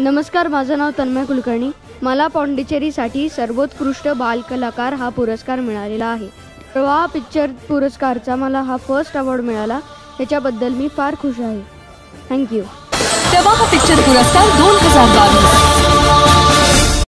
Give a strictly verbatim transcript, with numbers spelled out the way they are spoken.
नमस्कार, माझं नाव तन्मय कुलकर्णी. मला पॉंडिचेरीसाठी सर्वोत्कृष्ट बालकलाकार हा पुरस्कार मिळालेला आहे. प्रवाह पिक्चर पुरस्कारचा मला हा फर्स्ट अवॉर्ड मिळाला, याच्याबद्दल मी फार खुश आहे. थँक्यू. प्रवाह पिक्चर पुरस्कार दोन हजार बावीस.